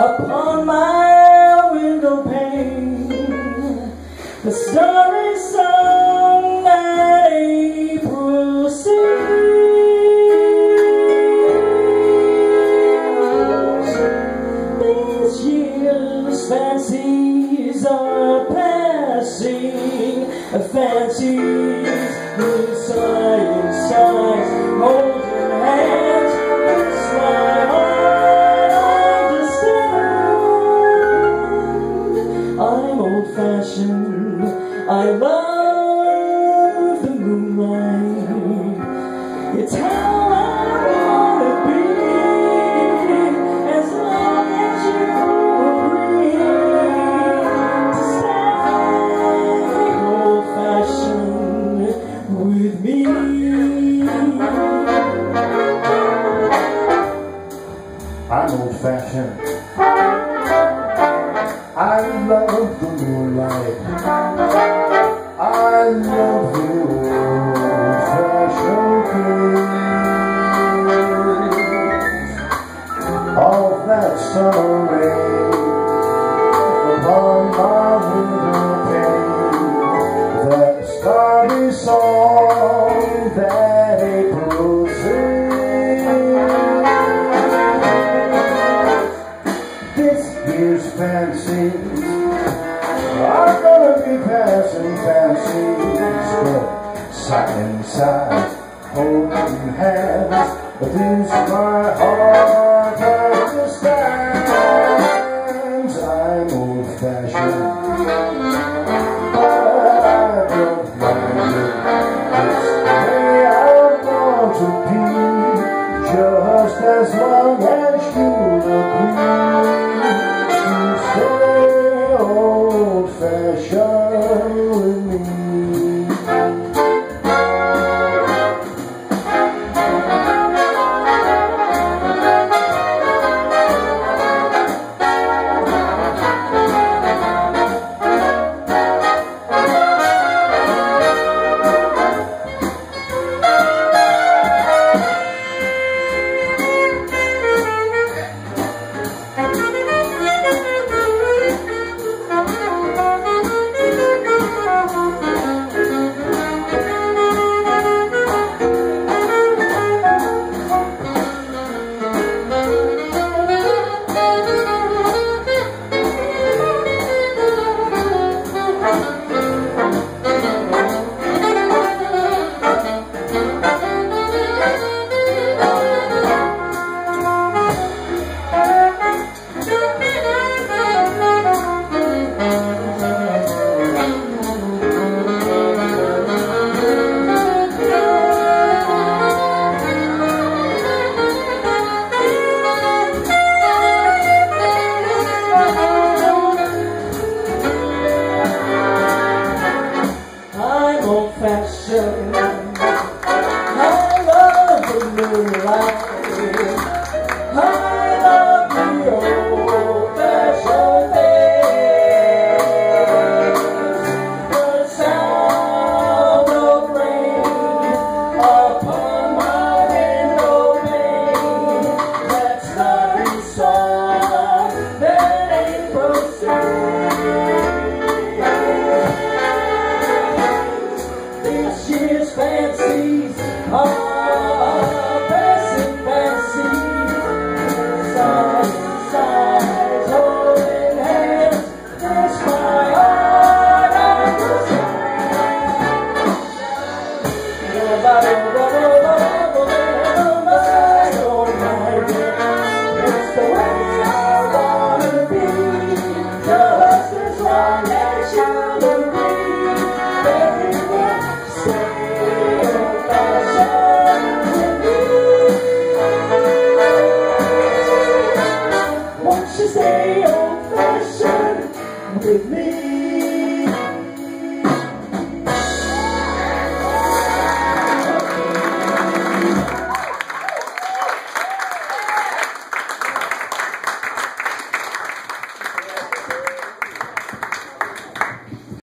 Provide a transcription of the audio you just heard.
upon my window pane, the starry song that April sings. These years' fancies are passing, fancies with sighing sighs, holding hands. It's my heart understand. I'm old-fashioned, I love the moonlight. It's how I wanna be, as long as you agree to stay old-fashioned with me. I'm old-fashioned, I love the moonlight. I love the old-fashioned things of that summer rain upon my window pane, that starry song that April sings. This year's fancies are gonna be passing fancies, but side and side, holding hands, this my heart understands. I'm old-fashioned, but I don't mind it. It's the way I want to be, just as long as you agree to stay old-fashioned with me. Old-fashioned, I love the moonlight. I love the old-fashioned things, the sound of rain upon my window pane, that starry song that April sings. This year's fancies are passing fancies, sighs, holding hands. That's my heart understands. It's the way I wanna be, just as long as you agree. Won't you stay old-fashioned with me?